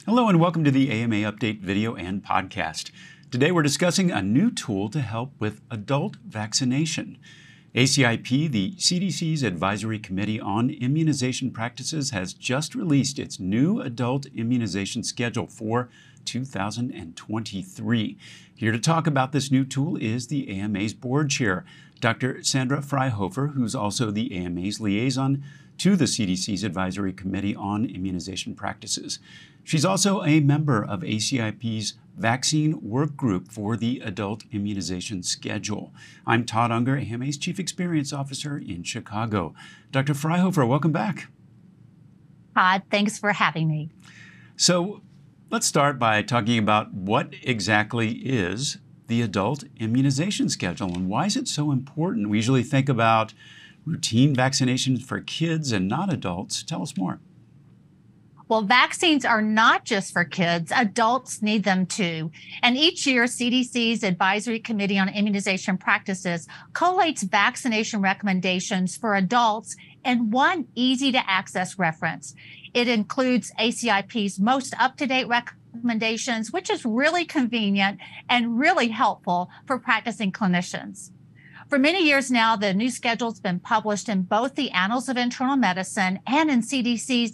Hello and welcome to the AMA Update video and podcast. Today we're discussing a new tool to help with adult vaccination. ACIP, the CDC's Advisory Committee on Immunization Practices, has just released its new adult immunization schedule for 2023. Here to talk about this new tool is the AMA's board chair, Dr. Sandra Fryhofer, who's also the AMA's liaison to the CDC's Advisory Committee on Immunization Practices. She's also a member of ACIP's Vaccine Workgroup for the Adult Immunization Schedule. I'm Todd Unger, AMA's Chief Experience Officer in Chicago. Dr. Fryhofer, welcome back. Todd, thanks for having me. So let's start by talking about what exactly is the adult immunization schedule and why is it so important? We usually think about routine vaccinations for kids and not adults. Tell us more. Well, vaccines are not just for kids. Adults need them too. And each year, CDC's Advisory Committee on Immunization Practices collates vaccination recommendations for adults in one easy-to-access reference. It includes ACIP's most up-to-date recommendations, which is really convenient and really helpful for practicing clinicians. For many years now, the new schedule's been published in both the Annals of Internal Medicine and in CDC's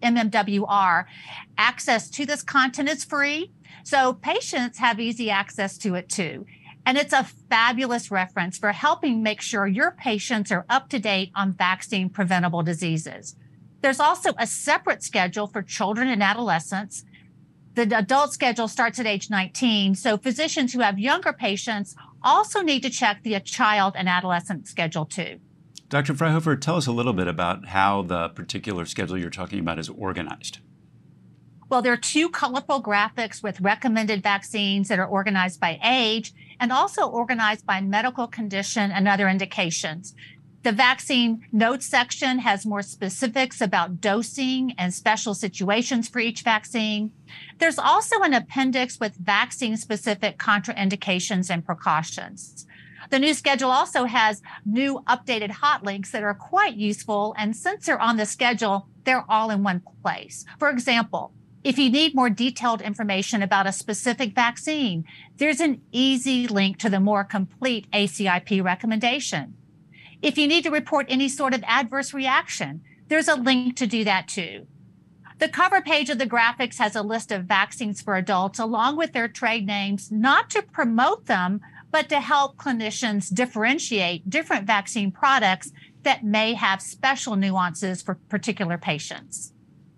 MMWR. Access to this content is free, so patients have easy access to it too. And it's a fabulous reference for helping make sure your patients are up to date on vaccine-preventable diseases. There's also a separate schedule for children and adolescents. The adult schedule starts at age 19, so physicians who have younger patients also need to check the child and adolescent schedule too. Dr. Fryhofer, tell us a little bit about how the particular schedule you're talking about is organized. Well, there are two colorful graphics with recommended vaccines that are organized by age and also organized by medical condition and other indications. The vaccine notes section has more specifics about dosing and special situations for each vaccine. There's also an appendix with vaccine-specific contraindications and precautions. The new schedule also has new updated hot links that are quite useful, and since they're on the schedule, they're all in one place. For example, if you need more detailed information about a specific vaccine, there's an easy link to the more complete ACIP recommendation. If you need to report any sort of adverse reaction, there's a link to do that too. The cover page of the graphics has a list of vaccines for adults along with their trade names, not to promote them, but to help clinicians differentiate different vaccine products that may have special nuances for particular patients.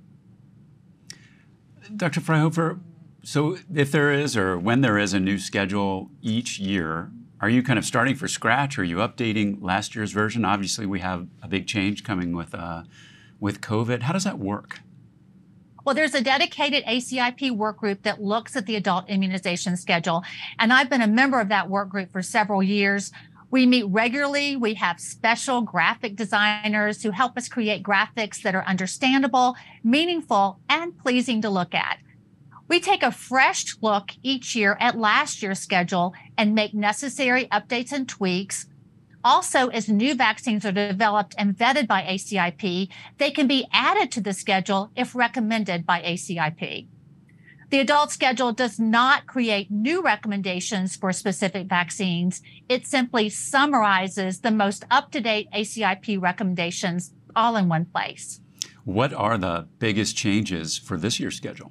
Dr. Fryhofer, so if there is or when there is a new schedule each year, are you kind of starting from scratch? Are you updating last year's version? Obviously, we have a big change coming with COVID. How does that work? Well, there's a dedicated ACIP work group that looks at the adult immunization schedule, and I've been a member of that work group for several years. We meet regularly. We have special graphic designers who help us create graphics that are understandable, meaningful, and pleasing to look at. We take a fresh look each year at last year's schedule and make necessary updates and tweaks. Also, as new vaccines are developed and vetted by ACIP, they can be added to the schedule if recommended by ACIP. The adult schedule does not create new recommendations for specific vaccines. It simply summarizes the most up-to-date ACIP recommendations all in one place. What are the biggest changes for this year's schedule?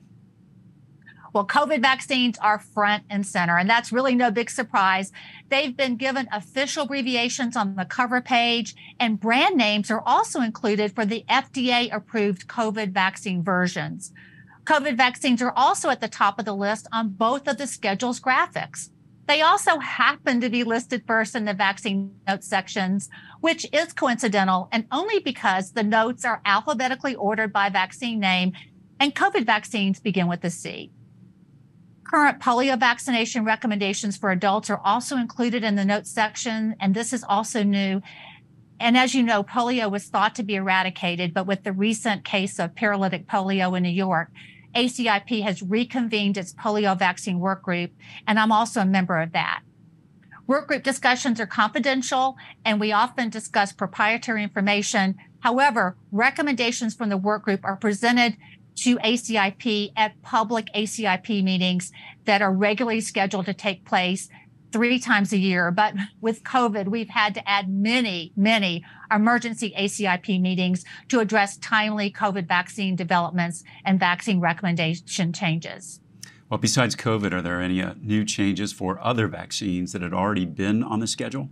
Well, COVID vaccines are front and center, and that's really no big surprise. They've been given official abbreviations on the cover page, and brand names are also included for the FDA-approved COVID vaccine versions. COVID vaccines are also at the top of the list on both of the schedule's graphics. They also happen to be listed first in the vaccine notes sections, which is coincidental and only because the notes are alphabetically ordered by vaccine name, and COVID vaccines begin with a C. Current polio vaccination recommendations for adults are also included in the notes section, and this is also new. And as you know, polio was thought to be eradicated, but with the recent case of paralytic polio in New York, ACIP has reconvened its polio vaccine work group, and I'm also a member of that. Work group discussions are confidential, and we often discuss proprietary information. However, recommendations from the work group are presented to ACIP at public ACIP meetings that are regularly scheduled to take place 3 times a year. But with COVID, we've had to add many emergency ACIP meetings to address timely COVID vaccine developments and vaccine recommendation changes. Well, besides COVID, are there any new changes for other vaccines that had already been on the schedule?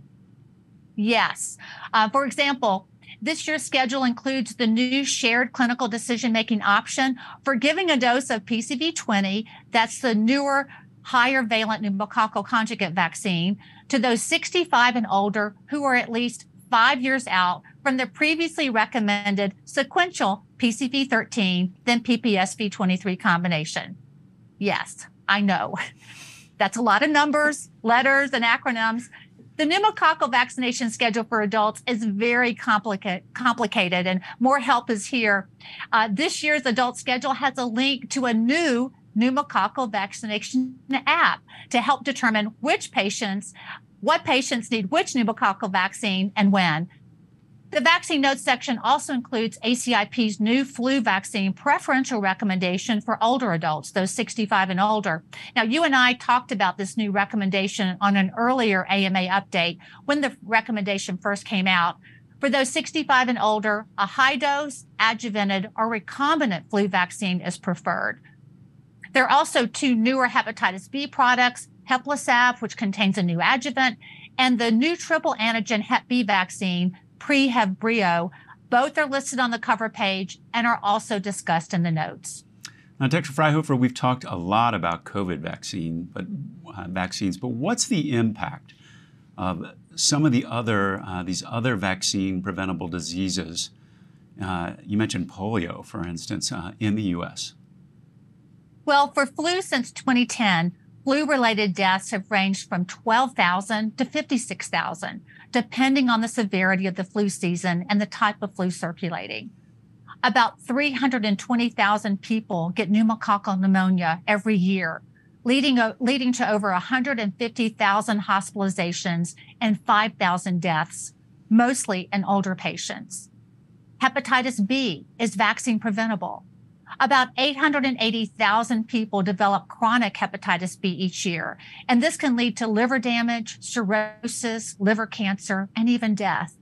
Yes. For example, this year's schedule includes the new shared clinical decision-making option for giving a dose of PCV20, that's the newer, higher valent pneumococcal conjugate vaccine, to those 65 and older who are at least 5 years out from the previously recommended sequential PCV13, then PPSV23 combination. Yes, I know. That's a lot of numbers, letters, and acronyms. The pneumococcal vaccination schedule for adults is very complicated, and more help is here. This year's adult schedule has a link to a new pneumococcal vaccination app to help determine what patients need which pneumococcal vaccine and when. The vaccine notes section also includes ACIP's new flu vaccine preferential recommendation for older adults, those 65 and older. Now, you and I talked about this new recommendation on an earlier AMA update when the recommendation first came out. For those 65 and older, a high dose, adjuvanted, or recombinant flu vaccine is preferred. There are also 2 newer hepatitis B products, Heplisab, which contains a new adjuvant, and the new triple antigen Hep B vaccine, PreHevbrio. Both are listed on the cover page and are also discussed in the notes. Now, Dr. Fryhofer, we've talked a lot about COVID vaccines, but what's the impact of some of the these other vaccine-preventable diseases? You mentioned polio, for instance, in the U.S. Well, for flu since 2010, flu-related deaths have ranged from 12,000 to 56,000, depending on the severity of the flu season and the type of flu circulating. About 320,000 people get pneumococcal pneumonia every year, leading to over 150,000 hospitalizations and 5,000 deaths, mostly in older patients. Hepatitis B is vaccine preventable. About 880,000 people develop chronic hepatitis B each year, and this can lead to liver damage, cirrhosis, liver cancer, and even death.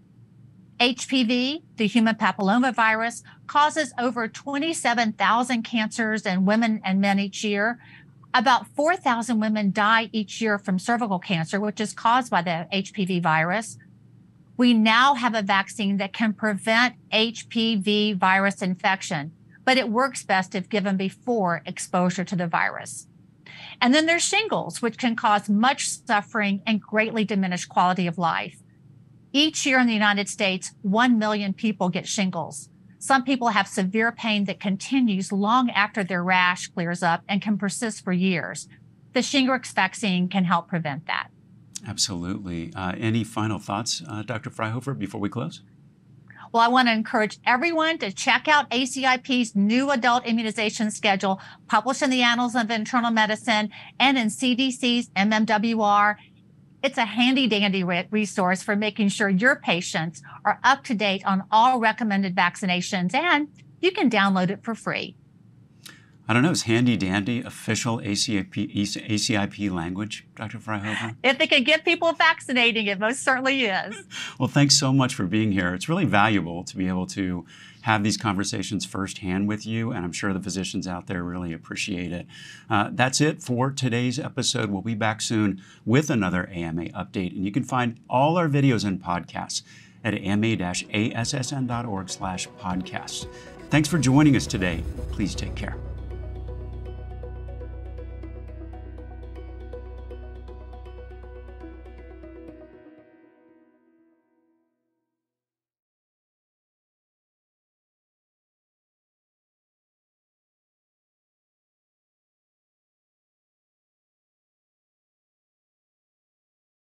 HPV, the human papillomavirus, causes over 27,000 cancers in women and men each year. About 4,000 women die each year from cervical cancer, which is caused by the HPV virus. We now have a vaccine that can prevent HPV virus infection, but it works best if given before exposure to the virus. And then there's shingles, which can cause much suffering and greatly diminish quality of life. Each year in the United States, 1 million people get shingles. Some people have severe pain that continues long after their rash clears up and can persist for years. The Shingrix vaccine can help prevent that. Absolutely. Any final thoughts, Dr. Fryhofer, before we close? Well, I want to encourage everyone to check out ACIP's new adult immunization schedule published in the Annals of Internal Medicine and in CDC's MMWR. It's a handy-dandy resource for making sure your patients are up to date on all recommended vaccinations, and you can download it for free. I don't know, is handy-dandy official ACIP language, Dr. Fryhofer? If it can get people vaccinating, it most certainly is. Well, thanks so much for being here. It's really valuable to be able to have these conversations firsthand with you, and I'm sure the physicians out there really appreciate it. That's it for today's episode. We'll be back soon with another AMA update, and you can find all our videos and podcasts at ama-assn.org/podcasts. Thanks for joining us today. Please take care.